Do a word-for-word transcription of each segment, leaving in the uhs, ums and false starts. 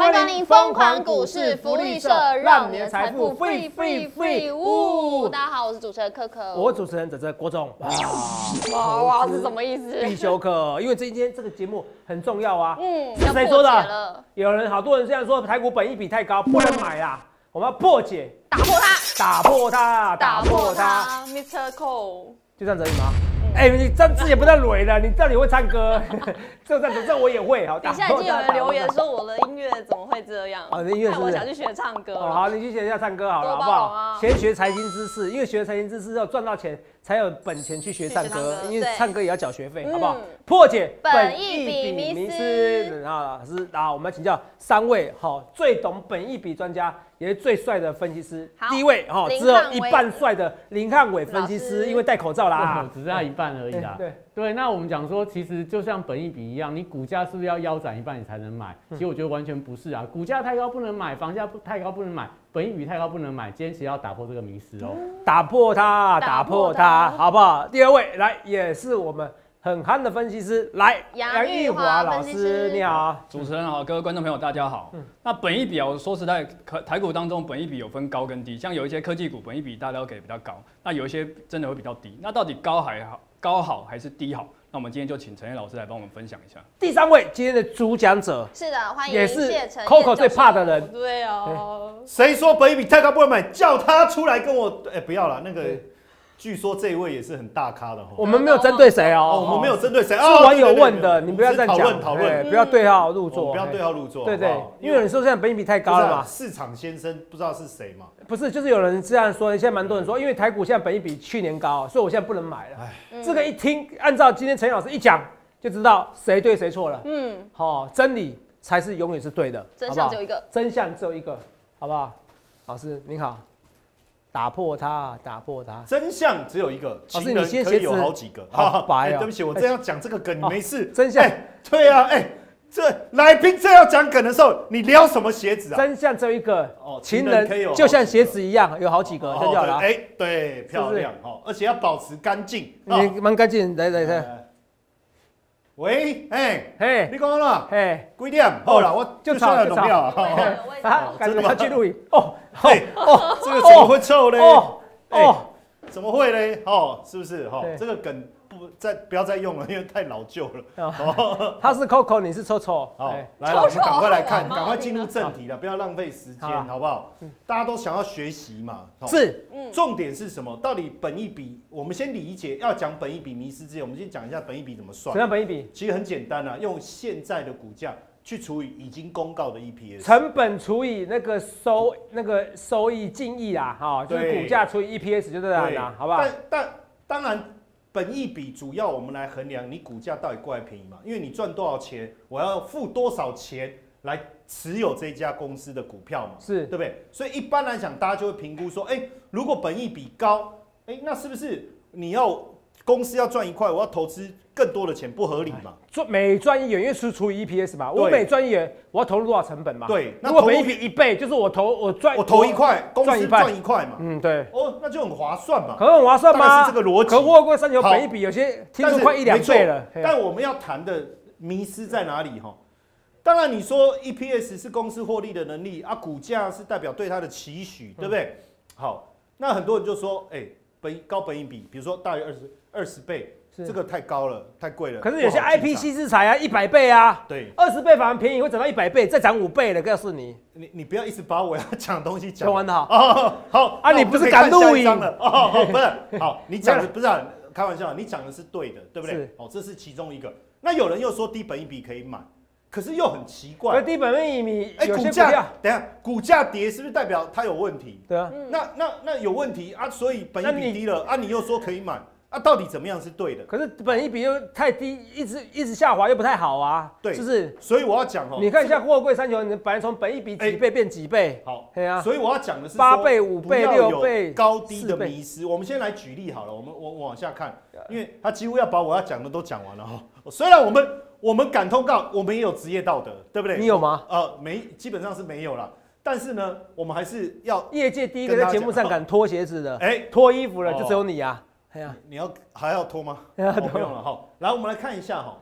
迎光临疯狂股市福利社，让你的财富 free free free 呜！大家好，我是主持人可可， 我主持人哲哲郭总。 哇哇是什么意思？ 必修课，因为今天这个节目很重要啊。 嗯， 是谁说的？有人好多人这样说，台股本益比太高，不能买啦。我们要破解， 打破它， 打破它， 打破它 ，Mister Cole， 就这样子而已吗？哎、欸，你这字也不带蕊的，你到底会唱歌？这这样子，这我也会。好， 底下已经有人留言说我的音乐怎么会这样？ 哦，你的音乐是我想去学唱歌。 哦，好，你去学一下唱歌好了，好不好？先学财经知识，因为学财经知识要赚到钱，才有本钱去学唱歌，因为唱歌也要缴学费，好不好？破解本益比迷思啊，老师啊，我们请教三位好最懂本益比专家。也是最帅的分析师，第一位哈，只有一半帅的林汉伟分析师，因为戴口罩啦， 只剩下一半而已啦。对对，那我们讲说，其实就像本益比一样，你股价是不是要腰斩一半你才能买？其实我觉得完全不是啊，股价太高不能买，房价太高不能买，本益比太高不能买。今天其实要打破这个迷思哦， 打破它，打破它，好不好？第二位来，也是我们很憨的分析师，来杨玉华老师， 你好， 主持人好，各位观众朋友大家好。嗯、那本益比啊，我说实在，台股当中本益比有分高跟低，像有一些科技股本益比大家都给比较高，那有一些真的会比较低。那到底高还好，高好还是低好？那我们今天就请陈燕老师来帮我们分享一下。 第三位今天的主讲者是的，欢迎也是谢承彦 Coco 最怕的人。 对哦， 谁说本益比太高不能买？叫他出来跟我，哎、欸，不要了，那个。据说这一位也是很大咖的， 我们没有针对谁哦， 我们没有针对谁， 是网友问的，你不要再讲， 讨论讨论， 不要对号入座， 不要对号入座， 对对，因为你说现在本益比太高了嘛， 市场先生不知道是谁嘛？ 不是，就是有人这样说，现在蛮多人说，因为台股现在本益比去年高，所以我现在不能买了。这个一听，按照今天陈老师一讲，就知道谁对谁错了。嗯，好，真理才是永远是对的， 真相只有一个， 真相只有一个，好不好？老师您好。打破它，打破它。 真相只有一个， 老师你先可以有好几个。 好白对不起，我这样讲这个梗，你没事。 真相， 对啊，哎，这来宾这样讲梗的时候，你撩什么鞋子啊？ 真相只有一个，哦，情人就像鞋子一样，有好几个，这就好了。 哎，对，漂亮哦，而且要保持干净。 你蛮干净，来来来。 喂，哎嘿， 你讲了， 嘿， 几点？好了，我就吵就吵啊， 真的吗？去录影哦， 哦，这个怎么会臭嘞？ 哦哦， 怎么会嘞？哦，是不是？哈，这个梗不再不要再用了，因为太老旧了。 哦，他是 Coco， 你是臭臭。 好，来了，我们赶快来看，赶快进入正题了，不要浪费时间，好不好？大家都想要学习嘛。 是， 重点是什么？到底本益比？我们先理解，要讲本益比迷思之前，我们先讲一下本益比怎么算。 什么本益比？ 其实很简单啊，用现在的股价去除以已经公告的 E P S， 成本除以那个收那个收益净益啦，哈，就是股价除以 E P S 就这样啦，好不好？ 但但当然，本益比主要我们来衡量你股价到底贵还便宜嘛，因为你赚多少钱，我要付多少钱来持有这家公司的股票嘛， 是对不对？所以一般来讲，大家就会评估说，哎、欸，如果本益比高，哎、欸，那是不是你要公司要赚一块，我要投资更多的钱，不合理嘛？ 赚每赚一元，因为是除以 E P S 嘛，我每赚一元，我要投入多少成本嘛？ 对， 如果本益比一倍，就是我投我赚我投一块，公司赚一块嘛。 嗯，对。 哦，那就很划算嘛。 可很划算吗？ 是这个逻辑。 可货柜三雄本益比有些听说快一两倍了。 但我们要谈的迷思在哪里哈？当然你说 E P S 是公司获利的能力啊，股价是代表对它的期许，对不对？好，那很多人就说，哎，本高本益比，比如说大于二十二十倍。这个太高了，太贵了。 可是有些 I P C 制裁啊，一百倍啊， 对， 二十倍反而便宜，会涨到一百倍，再涨五倍了，告诉你。 你你不要一直把我要讲的东西讲。 讲完了哦，好啊，你不是赶录影了哦，不是，好，你讲的不是开玩笑，你讲的是对的，对不对？哦，这是其中一个。那有人又说低本益比可以买，可是又很奇怪。 而低本益比， 哎，股价等下股价跌是不是代表它有问题？ 对啊， 那那那有问题啊，所以本益比低了啊，你又说可以买。啊，到底怎么样是对的？ 可是本益比又太低，一直一直下滑又不太好啊。 对， 是不是？ 所以我要讲哦， 你看一下货柜三雄，你本来从本益比几倍变几倍？ 好， 对啊。 所以我要讲的是八倍、五倍、六倍， 高低的迷思。我们先来举例好了，我们我往下看，因为他几乎要把我要讲的都讲完了哈。虽然我们我们赶通告，我们也有职业道德，对不对？ 你有吗？ 呃，没，基本上是没有啦。但是呢，我们还是要业界第一个在节目上敢脱鞋子的， 哎， 脱衣服了，就只有你啊。 你要还要脱吗？不用了哈。来，我们来看一下哈，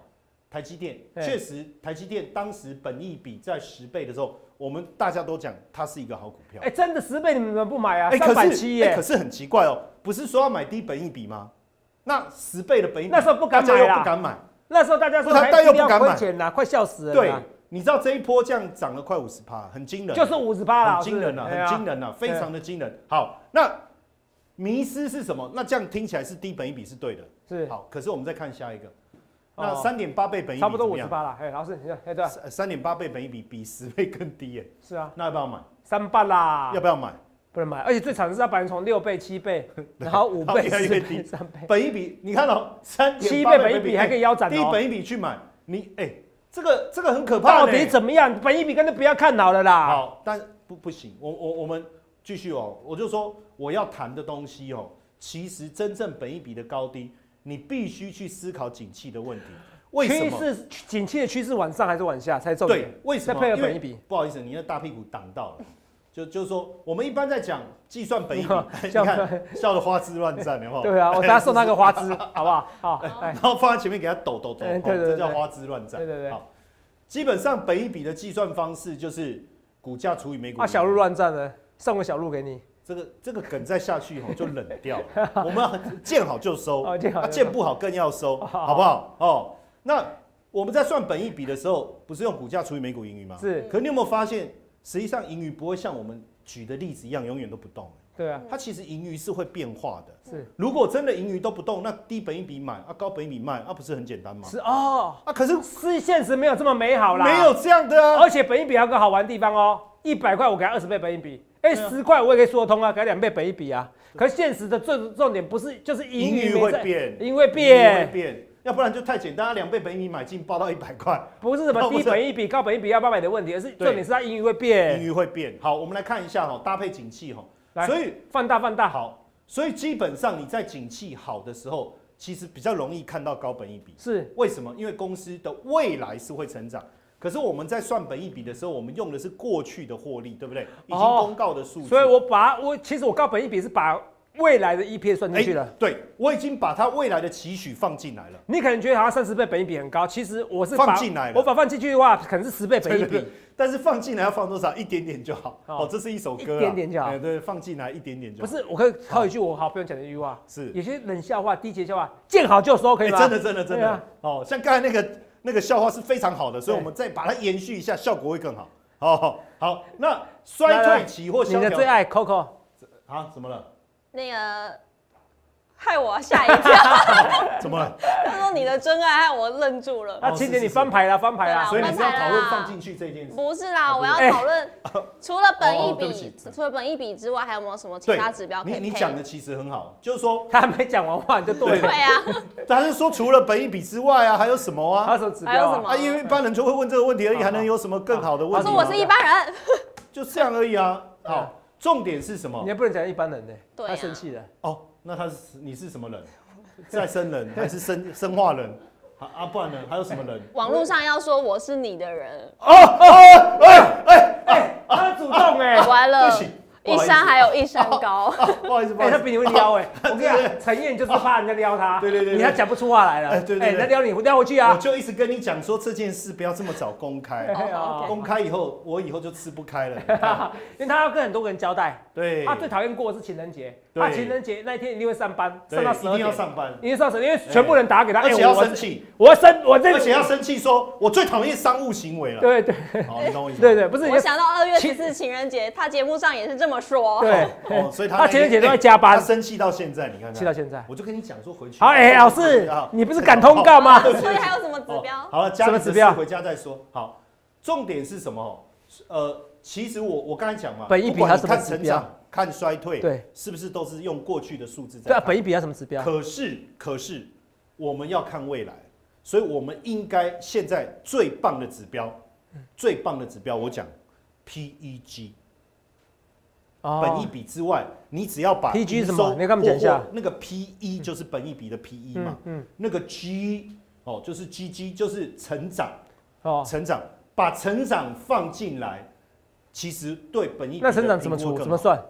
台积电确实，台积电当时本益比在十倍的时候，我们大家都讲它是一个好股票。 哎，真的十倍你们怎么不买啊？ 哎， 三百七耶！ 可是很奇怪哦，不是说要买低本益比吗？那十倍的本益比， 那时候不敢买啦， 不敢买。 那时候大家说大家又不敢买， 亏钱啦，快笑死了。 对，你知道这一波这样涨了快五十趴，很惊人， 就是五十趴啦， 很惊人啊，很惊人啊，非常的惊人。好，那迷思是什么？那这样听起来是低本益比是对的， 是好。可是我们再看下一个，那三点八倍本益比差不多五十八啦。哎，老师，你看，哎对， 三点八倍本益比比十倍更低耶。 是啊， 那要不要买？ 三倍啦， 要不要买？ 不能买，而且最惨的是它本来从六倍、七倍，然后五倍、四倍、三倍， 本益比你看到三七倍本益比还可以腰斩哦， 低本益比去买，你哎，这个这个很可怕。 到底怎么样？本益比干脆不要看好了啦。 好，但不不行，我我我们继续哦，我就说我要谈的东西哦，其实真正本益比的高低，你必须去思考景气的问题。为什么？ 趋势景气的趋势往上还是往下才重点？ 对，为什么？ 再配合本益比。 不好意思，你那大屁股挡到了。就就是说，我们一般在讲计算本益比，你看笑得花枝乱颤，有没有？ 对啊，我等下送他个花枝，好不好？好， 然后放在前面给他抖抖抖， 对对对， 这叫花枝乱颤。 对对对。 好，基本上本益比的计算方式就是股价除以每股。 啊，小鹿乱战了，送个小鹿给你。 这个这个梗再下去吼就冷掉了。我们要见好就收， 啊见不好更要收，好不好？哦，那我们在算本益比的时候，不是用股价除以每股盈余吗？ 是。 可你有没有发现？实际上，盈余不会像我们举的例子一样永远都不动。 对啊， 它其实盈余是会变化的。 是， 如果真的盈余都不动，那低本益比买啊，高本益比卖啊，不是很简单吗？ 是哦， 啊，可是是现实没有这么美好啦， 没有这样的啊。 而且本益比还有个好玩的地方哦，一百块我给他二十倍本益比，哎，十块我也可以说得通啊，给他两倍本益比啊。可是现实的重重点不是就是盈余会变， 盈余会变， 会变。要不然就太简单，两倍本益比买进报到一百块， 不是什么低本益比、高本益比要不要买的问题，而是重点是它盈余会变， 盈余会变。好，我们来看一下哈，搭配景气哈，所以放大放大好，所以基本上你在景气好的时候，其实比较容易看到高本益比， 是为什么？因为公司的未来是会成长，可是我们在算本益比的时候，我们用的是过去的获利，对不对？已经公告的数字， 所以我把我其实我高本益比是把未来的 E P S 算进去了，欸、 对我已经把它未来的期许放进来了。 你可能觉得好像三十倍本益比很高，其实我是放进来了。 我把放进去的话，可能是十倍本益比， 但是放进来要放多少？一点点就好。哦，哦这是一首歌、啊， 一点点就好。 对对，放进来一点点就好。 不是，我可以考一句我好不用讲的一句话， 是有些冷笑话、低级笑话，见好就收，可以吗？ 欸、真的真的真的。啊、哦，像刚才那个那个笑话是非常好的，所以我们再把它延续一下，效果会更好。哦，好，那衰退期或萧条， 你的最爱 Coco 啊，怎么了？ 那个。害我吓一跳， 怎么了？ 他说你的真爱害我愣住了。 那青姐你翻牌了，翻牌了， 所以你是要讨论放进去这件事？ 不是啦，我要讨论除了本益比，除了本益比之外，还有没有什么其他指标可以配？ 你你讲的其实很好，就是说他还没讲完话你就对了。 对啊， 他是说除了本益比之外啊，还有什么啊？ 还有什么指标啊？ 啊，因为一般人就会问这个问题而已，还能有什么更好的问题？ 我说我是一般人， 就这样而已啊。好，重点是什么？ 你也不能讲一般人呢， 对， 他生气了。 哦，那他是你是什么人？再生人还是生生化人？啊，不然呢？还有什么人？ 网络上要说我是你的人。 哦哦，哎哎哎，他主动哎， 完了，一山还有一山高。 不好意思，不好意思， 他比你会撩哎。我跟你讲，陈燕就是怕人家撩他， 对对对， 你还讲不出话来了。哎， 对对， 他撩你，撩回去啊。 我就一直跟你讲说这件事不要这么早公开，公开以后我以后就吃不开了， 因为他要跟很多人交代。 对， 他最讨厌过的是情人节，他情人节那一天一定会上班，上到十二点， 一定要上班， 一定上班，因为全部人打给他， 而且要生气， 我要生，我这， 而且要生气，说我最讨厌商务行为了。 对对， 好，你懂我意思？ 对对，不是。 我想到二月十四情人节，他节目上也是这么说。 对， 哦，所以他他情人节都在加班， 他生气到现在，你看看， 气到现在， 我就跟你讲说回去。 好，哎，老师，你不是赶通告吗？ 所以还有什么指标？ 好了，什么指标？回家再说。好，重点是什么？呃，其实我我刚才讲嘛， 本益比它什么指标？ 看衰退， 对， 是不是都是用过去的数字在？ 对啊，本益比要什么指标？ 可是，可是我们要看未来，所以我们应该现在最棒的指标，最棒的指标，我讲 P E G， 本益比之外，你只要把 P E G 什么？你跟他们讲一下。 那个 P E 就是本益比的 P E 嘛，嗯，那个 G 哦，就是 G G 就是成长，哦，成长，把成长放进来。其实对本益比那成长怎么出？怎么算？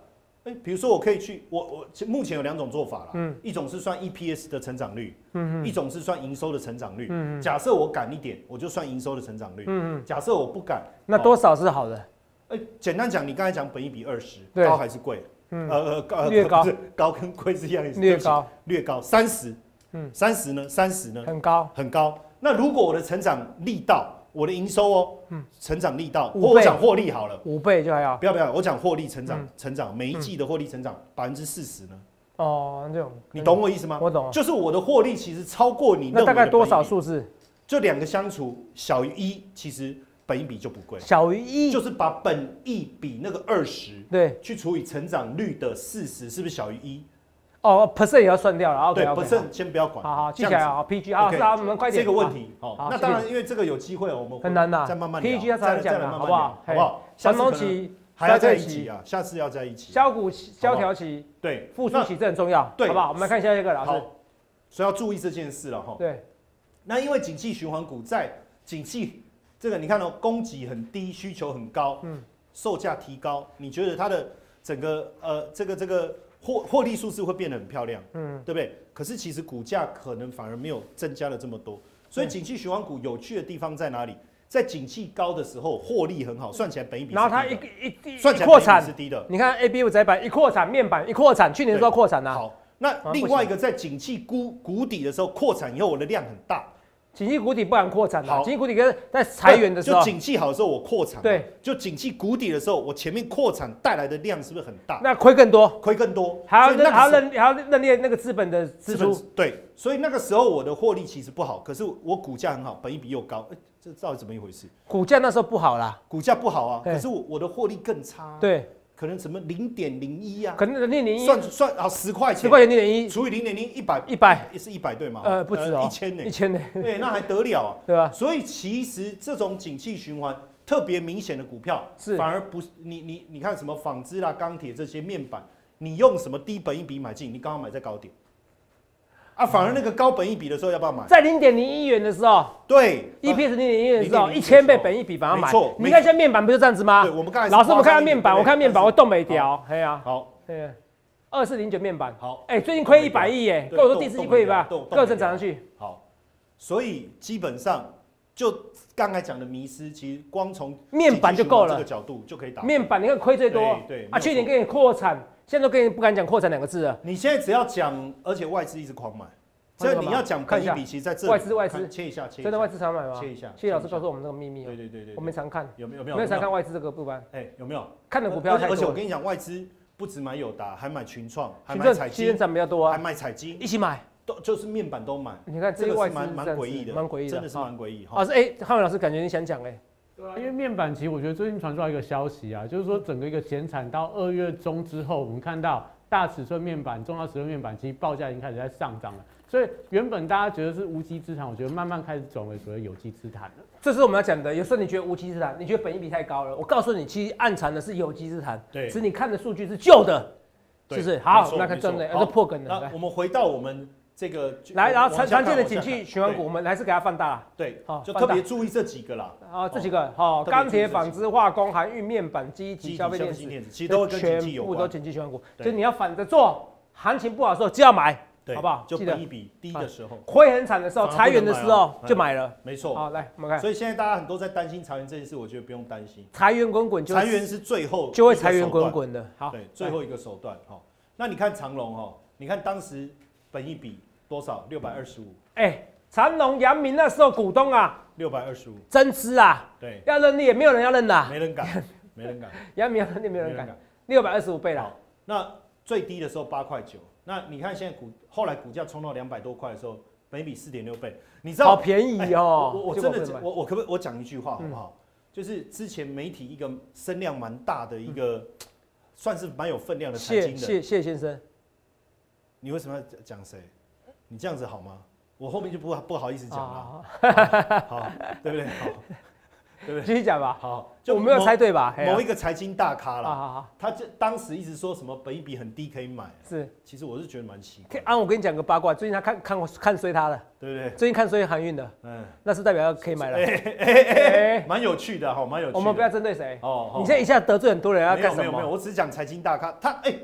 哎，比如说我可以去，我我目前有两种做法啦，嗯，一种是算 E P S 的成长率，嗯一种是算营收的成长率，嗯假设我敢一点，我就算营收的成长率，嗯假设我不敢， 那多少是好的？ 哎，简单讲，你刚才讲本益比二十，高还是贵？嗯，呃呃高， 略高， 高跟贵是一样意思， 略高， 略高，三十，嗯，三十呢？三十呢？ 很高， 很高。那如果我的成长力道，我的营收哦，嗯，成长力道，或我讲获利好了， 五倍就还要， 不要不要，我讲获利成长，成长每一季的获利成长百分之四十呢？ 哦，这种， 你懂我意思吗？ 我懂， 就是我的获利其实超过你， 那大概多少数字？ 就两个相除小于一，其实本益比就不贵。 小于一， 就是把本益比那个二十， 对， 去除以成长率的四十，是不是小于一？ 哦 ，percent 也要算掉了。 对 ，percent 先不要管。 好好，记起来啊 ，P G 啊，是啊，我们快点。 这个问题，好，那当然，因为这个有机会，我们很难的， 再慢慢聊。 P G 要再讲了，好不好？ 好不好？ 长龙期还要在一起啊，下次要在一起。 销股萧条期， 对， 复苏期这很重要， 对， 好不好？我们来看下一个老师。 所以要注意这件事了哈。 对， 那因为景气循环股在景气这个，你看到供给很低，需求很高，嗯，售价提高，你觉得它的整个呃这个这个。获获利数字会变得很漂亮，嗯，对不对？可是其实股价可能反而没有增加了这么多，所以景气循环股有趣的地方在哪里？在景气高的时候，获利很好，算起来本益比， 然后它一一算起来扩产是低的。 你看 A B 五窄板一扩产，面板一扩产，去年都要扩产啊。 好，那另外一个在景气谷谷底的时候扩产以后，我的量很大。 景气谷底不然扩产了，景气谷底跟在裁员的时候， 就景气好的时候我扩产， 对， 就景气谷底的时候，我前面扩产带来的量是不是很大？ 那亏更多， 亏更多， 还要还要认还要认列那个资本的支出， 对，所以那个时候我的获利其实不好，可是我股价很好，本益比又高，哎，这到底怎么一回事？ 股价那时候不好啦， 股价不好啊，可是我我的获利更差， 对。 可能什么零点零一啊， 可能零点零一算算啊十块钱， 十块钱零点一除以零点零一百一百也是一百对吗？ 呃不止哦， 一千呢， 一千呢， 对，那还得了啊， 对吧？ 所以其实这种景气循环特别明显的股票， 是反而不是你你你看什么纺织啦、钢铁这些面板，你用什么低本益比买进，你刚好买在高点。啊，反而那个高本益比的时候要不要买？ 在零点零一元的时候， 对 ，E P S 零点零一元的时候，一千倍本益比反而买。 没错， 你看现在面板不就这样子吗？ 对，我们刚才老师，我们看看面板，我看面板，我动没掉，哎呀， 好， 对，二四零九面板， 好， 哎，最近亏一百亿耶，跟我说第四季亏一百，各正涨上去。 好，所以基本上就刚才讲的迷思，其实光从面板就够了， 这个角度就可以打。 面板你看亏最多， 对啊，去年给你扩产，现在都跟你不敢讲扩产两个字了。 你现在只要讲，而且外资一直狂买。所以你要讲本益比，其实在这里外资外资切一下，切真的外资常买吗？ 切一下， 谢谢老师告诉我们这个秘密。 对对对对， 我们常看， 有没有没有没有常看外资这个部分？ 哎，有没有看的股票太多？ 而且我跟你讲，外资不止买友达，还买群创，还买彩晶， 涨比较多啊， 还买彩晶， 一起买， 都就是面板都买。 你看这个外资蛮蛮诡异的， 蛮诡异的， 真的是蛮诡异。 老师，哎，汉伟老师，感觉你想讲哎？ 对啊，因为面板其实我觉得最近传出来一个消息啊，就是说整个一个减产到二月中之后，我们看到大尺寸面板、中小尺寸面板其实报价已经开始在上涨了。所以原本大家觉得是无稽之谈，我觉得慢慢开始转为所谓有稽之谈了。 这是我们要讲的。有时候你觉得无稽之谈，你觉得本益比太高了，我告诉你，其实暗藏的是有稽之谈。 对， 只是你看的数据是旧的，是不是？好，我们来看真的，要破梗的。 那我们回到我们这个来，然后常常见的景气循环股，我们还是给它放大了。 对，好，就特别注意这几个啦。 啊，这几个，好，钢铁、纺织、化工、航运、面板、机体、消费电子， 其实都会跟景气有关， 全部都景气循环股。就是你要反着做，行情不好的时候就要买。好不好？ 就本益比低的时候， 亏很惨的时候，裁员的时候就买了。 没错。 好，来我们看。 所以现在大家很多在担心裁员这件事，我觉得不用担心。 裁员滚滚， 裁员是最后就会裁员滚滚的。好， 对，最后一个手段。好，那你看长荣哈，你看当时本益比多少？六百二十五。 哎，长荣、阳明那时候股东啊， 六百二十五， 增资啊， 对， 要认列，没有人要认的， 没人敢，没人敢。 阳明要认列，没有人敢。六百二十五倍了。 那最低的时候八块九。那你看现在股后来股价冲到两百多块的时候，本益比四点六倍，你知道？ 好便宜哦！ 我我真的我我可不可以我讲一句话好不好？就是之前媒体一个声量蛮大的一个，算是蛮有分量的财经的。 谢谢先生， 你为什么要讲谁？你这样子好吗？我后面就不不好意思讲了。好，对不对？好。对不对？ 继续讲吧。 好， 就我没有猜对吧？ 某一个财经大咖啦， 好好好， 他就当时一直说什么本益比很低可以买， 是， 其实我是觉得蛮奇怪。 啊，我跟你讲个八卦，最近他看看看衰他了， 对不对？ 最近看衰航运的，嗯，那是代表可以买了， 蛮有趣的哈，蛮有趣的。 我们不要针对谁哦， 你现在一下得罪很多人，要干什么？ 没有没有没有，我只是讲财经大咖，他哎，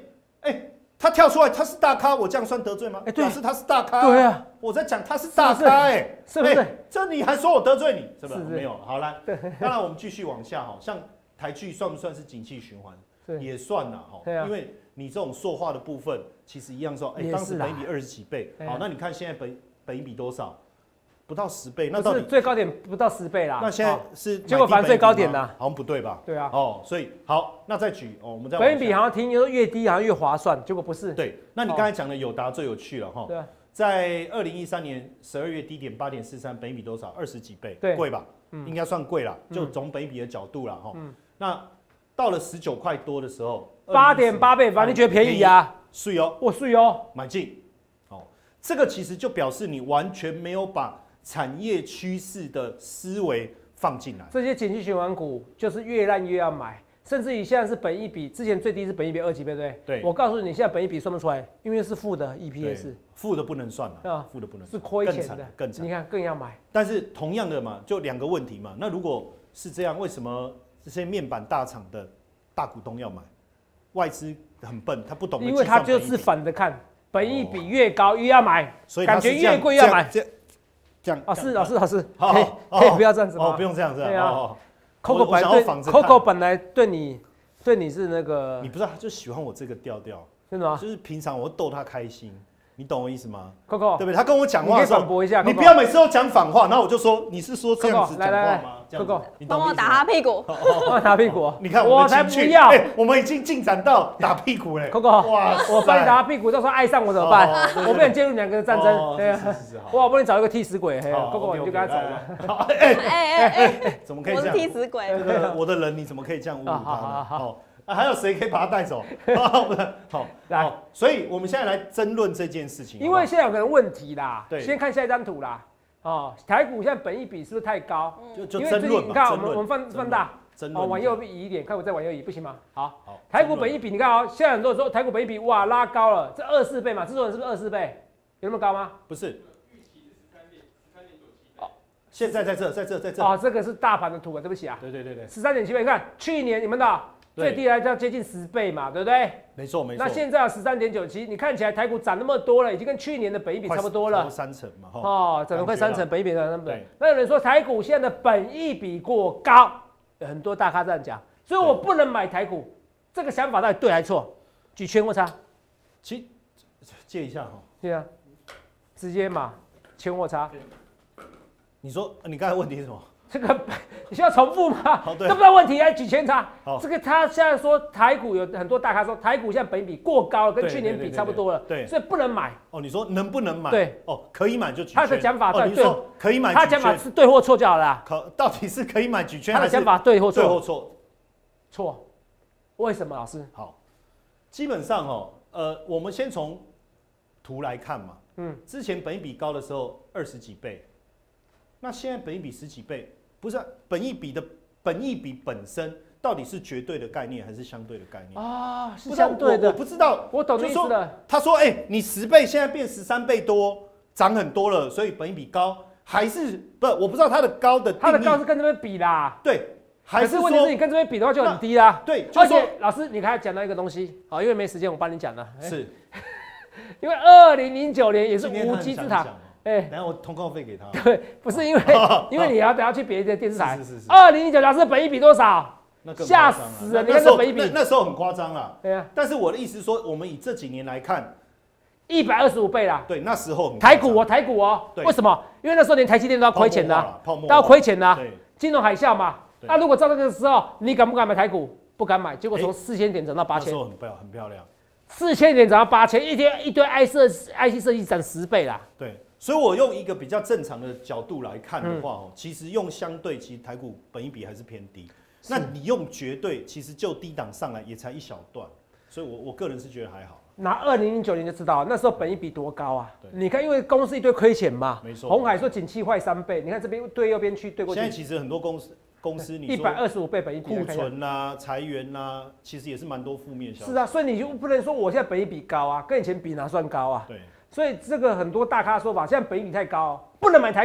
哎，他跳出来，他是大咖，我这样算得罪吗？ 哎，对， 表示他是大咖。 对啊， 我在讲他是大咖，哎， 是不是？ 这你还说我得罪你，是不是？ 是没有，好来，当然我们继续往下哈，像台剧算不算是景气循环？也算啦，哈，因为你这种塑化的部分，其实一样说，哎，当时本益比二十几倍，好，那你看现在本本益比多少？不到十倍，那到底最高点不到十倍啦？ 那现在是结果反正最高点啦， 好像不对吧？ 对啊， 哦，所以好，那再举哦，我们再本益比好像听说越低好像越划算，结果不是。 对，那你刚才讲的友达最有趣了哈。对，在二零一三年十二月低点八点四三，本益比多少？二十几倍，贵吧？应该算贵啦，就从本益比的角度啦哈。那到了十九块多的时候， 八点八倍，反正你觉得便宜啊？ 是哦， 我是哦， 买进。哦，这个其实就表示你完全没有把产业趋势的思维放进来， 这些景气循环股就是越烂越要买，甚至于现在是本益比，之前最低是本益比二几倍，对不对？对。我告诉你，现在本益比算不出来，因为是负的 E P S， 负的不能算了，负的不能算， 是亏钱的， 更惨。 你看更要买。 但是同样的嘛，就两个问题嘛。那如果是这样，为什么这些面板大厂的大股东要买？外资很笨，他不懂得计算本益比， 因为他就是反着看。本益比越高越要买，所以感觉越贵越要买。 这样啊，是老师老师，可以可以不要这样子吗？ 哦，不用这样子。对啊 ，Coco 本来对 Coco 本来对你对你是那个， 你不知道，他就喜欢我这个调调， 真的吗？ 就是平常我逗他开心。你懂我意思吗 ？Coco， 对不对？他跟我讲话的时候， 你可以反驳一下， 你不要每次都讲反话，然后我就说你是说这样子讲话吗 ？Coco， 帮我打他屁股， 帮我打屁股。 你看， 我才不要， 我们已经进展到打屁股嘞。 Coco， 哇，我帮你打屁股，到时候爱上我怎么办？我不想介入两个人战争。对啊，我好不容易找一个替死鬼，Coco 你就跟他走了。 哎哎哎，怎么可以这样？ 我是替死鬼。 这个我的人你怎么可以这样侮辱他呢？好。啊，还有谁可以把他带走？好，来，所以我们现在来争论这件事情。 因为现在有个人问题啦，对，先看下一张图啦。哦，台股现在本益比是不是太高？ 就就争论嘛。 你看，我们我们放放大，哦，往右移一点，看我再往右移，不行吗？好，好，台股本益比，你看哦，现在很多人说台股本益比哇拉高了，这二四倍嘛，制作人是不是二四倍？有那么高吗？ 不是。现在在这，在这，在这。 哦，这个是大盘的图啊，对不起啊。 对对对对， 十三点七倍，你看去年你们的最低来要接近十倍嘛，对不对？ 没错没错。 那现在十三点九七，你看起来台股涨那么多了，已经跟去年的本益比差不多了， 三成嘛， 哦，涨了快三成，本益比涨那么多。那有人说台股现在的本益比过高，有很多大咖这样讲，所以我不能买台股，这个想法到底对还是错？举圈或差？ 其借一下哈。 对啊，直接嘛，圈或差。 你说你刚才问题是什么？ 这个你需要重复吗？ 好，对， 这不知道问题还举前差。 好， 这个他现在说台股有很多大咖说台股现在本益比过高了，跟去年比差不多了， 对， 所以不能买。 哦，你说能不能买？ 对， 哦，可以买就举。 他的讲法对， 你说可以买， 他讲法是对或错就好了。 可到底是可以买举圈， 他的讲法对或错？ 对或错？ 错。为什么老师？ 好，基本上哦，呃，我们先从图来看嘛。嗯，之前本益比高的时候二十几倍。那现在本益比十几倍，不是、啊、本益比的本益比本身到底是绝对的概念还是相对的概念啊？是相对的， 我不知道， 我懂意思了。 他说：“哎、欸，你十倍现在变十三倍多，涨很多了，所以本益比高，还是不？我不知道它的高的定义， 它的高是跟这边比啦。 对，还是说问题是你跟这边比的话就很低啦。 对， 而且老师，你刚才讲到一个东西，好，因为没时间，我帮你讲了。 是， 因为二零零九年也是无稽之谈。” 哎，等下我通告费给他。 对，不是因为，因为你要等下去别的电视台。是是是。二零一九老师本益比多少？吓死了！你看这本益比， 那时候很夸张啦。 对啊。 但是我的意思是说，我们以这几年来看， 一百二十五倍啦。 对，那时候很台股哦，台股哦。为什么？因为那时候连台积电都要亏钱的，都要亏钱的。对。金融海啸嘛。那如果照那个时候，你敢不敢买台股？不敢买。结果从四千点涨到八千。 那时候很漂很漂亮。 四千点涨到八千，一天一堆 I 设 I C 设计涨十倍啦。 对。所以，我用一个比较正常的角度来看的话，哦、嗯，其实用相对，其实台股本益比还是偏低。那你用绝对，其实就低档上来也才一小段，所以我我个人是觉得还好。 拿二零零九年就知道，那时候本益比多高啊！你看，因为公司一堆亏钱嘛， 没错。 鸿海说景气坏三倍，你看这边对右边去对过去。 现在其实很多公司公司你一百二十五倍本益比， 库存啦、裁员啦，其实也是蛮多负面消息。 是啊，所以你就不能说我现在本益比高啊，跟以前比哪算高啊？ 对。所以这个很多大咖说法，现在本益比太高，不能买台股。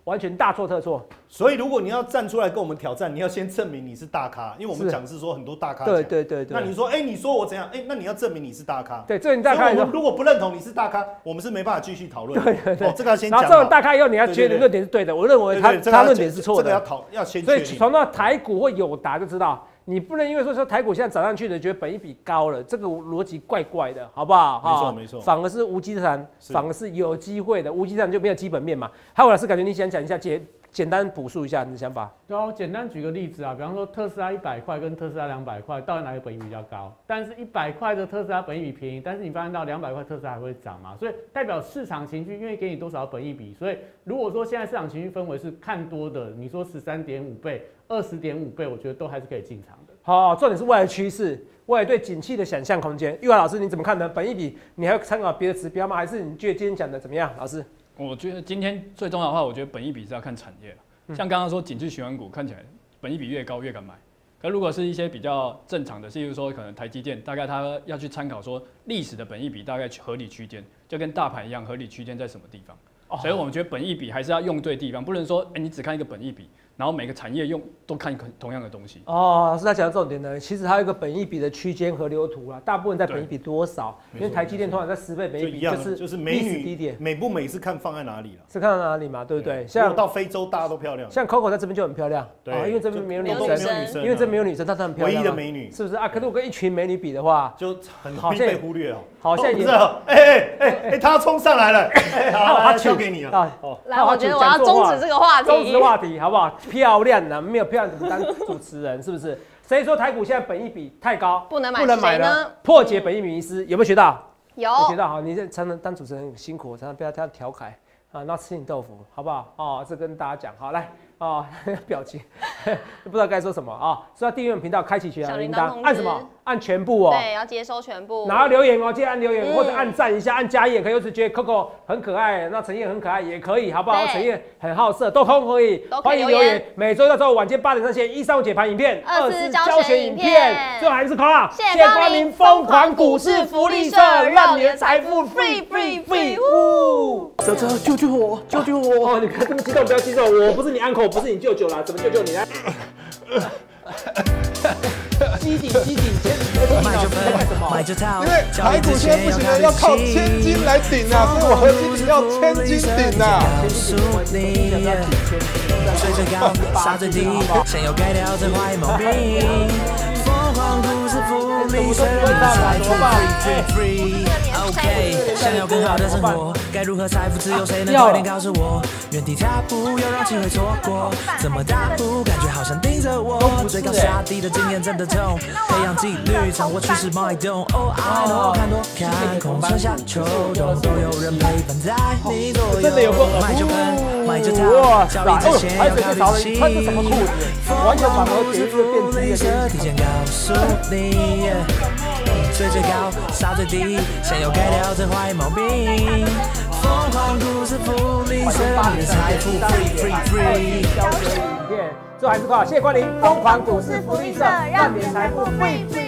完全大错特错。 所以如果你要站出来跟我们挑战，你要先证明你是大咖，因为我们讲是说很多大咖。 对对对对。 那你说，哎、欸，你说我怎样？哎、欸，那你要证明你是大咖。 对，这个你大咖。 我们如果不认同你是大咖，我们是没办法继续讨论。 对对对。 哦，这个要先讲。 然后这种大咖以后，你要觉得论点是对的，我认为他他论点是错的。 这个要讨要先。 所以从那台股或友达就知道。你不能因为说说台股现在涨上去的，觉得本益比高了，这个逻辑怪怪的，好不好？ 没错没错， 反而是无机产，反而是有机会的，无机产就没有基本面嘛。还有老师，感觉你想讲一下，简简单补述一下你的想法。 对啊，我简单举个例子啊，比方说特斯拉一百块跟特斯拉两百块，到底哪个本益比较高？但是一百块的特斯拉本益比便宜，但是你发现到两百块特斯拉还会涨嘛？所以代表市场情绪愿意给你多少本益比？所以如果说现在市场情绪氛围是看多的，你说十三点五倍、二十点五倍，我觉得都还是可以进场的。 好，重点是未来趋势，未来对景气的想象空间。玉华老师你怎么看呢？本益比你还要参考别的指标吗？还是你觉得今天讲的怎么样？老师， 我觉得今天最重要的话，我觉得本益比是要看产业。嗯、像刚刚说景气循环股看起来本益比越高越敢买，可如果是一些比较正常的，例如说可能台积电，大概它要去参考说历史的本益比大概合理区间，就跟大盘一样，合理区间在什么地方？哦、所以我们觉得本益比还是要用对地方，不能说哎、欸、你只看一个本益比。然后每个产业用都看同样的东西哦，老师他讲的重点呢，其实还有一个本益比的区间河流图啦，大部分在本益比多少？因为台积电通常在十倍本益比，就是就是美女低点，美不美是看放在哪里了？ 是看到哪里嘛，对不对？ 对像到非洲大家都漂亮， 像 Coco 在这边就很漂亮，对、哦，因为这边没有女生，因为这没有女生，她很漂亮， 唯一的美女， 是不是啊？可是我跟一群美女比的话， 就很容易被忽略哦。 好像也， 哎哎哎哎，他冲上来了，好，他交给你了。 来，我觉得我要终止这个话题， 终止话题好不好？漂亮的。没有漂亮怎么当主持人？是不是？所以说台股现在本益比太高， 不能买， 不能买呢？破解本益比迷思，有没有学到？ 有， 有学到好。你这常常当主持人很辛苦，常常被他这样调侃啊，那吃你豆腐，好不好？哦，这跟大家讲，好来哦，表情不知道该说什么啊、哦。所以要订阅我们频道，开启小铃铛，按什么？按全部哦。 对，要接收全部。 然后留言哦，记得按留言、嗯、或者按赞一下，按加一也可以。或者觉得 Coco 很可爱，那陈燕很可爱也可以，好不好？陈燕很好色，都可以。 都可以欢迎留言。每周到周五晚间八点上线，一三五解盘影片， 二四教学影片。 最后还是 call 谢谢光临疯狂股市福利社，让你的财富 free free free。呜！ 哲哲，救救我，救救我！哦，你不要这么激动，不要激动，我不是你 uncle， 不是你舅舅啦，怎么救救你呢？机顶机顶， 买就分，买就套，因为台股现在不行了，要靠千金来顶啊，所以我合金顶要千金顶啊。告诉你，追最高，杀最低，想要改掉这坏毛病。疯狂股市福利社，财富 free free free。OK， 想要更好的生活，该如何财富自由？谁能快点告诉我？原地踏步，又让机会错过，怎么大步？感觉好像盯着我。最高杀低的经验真的痛，培养纪律，掌握趋势脉动。Oh I know， 看多看空，春夏秋冬都有人陪伴在你左右。 真的有够买就喷，买就套，交易之前要考虑清。 穿这什么裤子？完全反而给一个变质的提前告诉你，追最高，杀最低，想要改掉这坏毛病。疯狂股市福利社，你的财富 free free free。 教学影片，最后还是靠谢谢光临疯狂股市福利社，让你的财富 free free。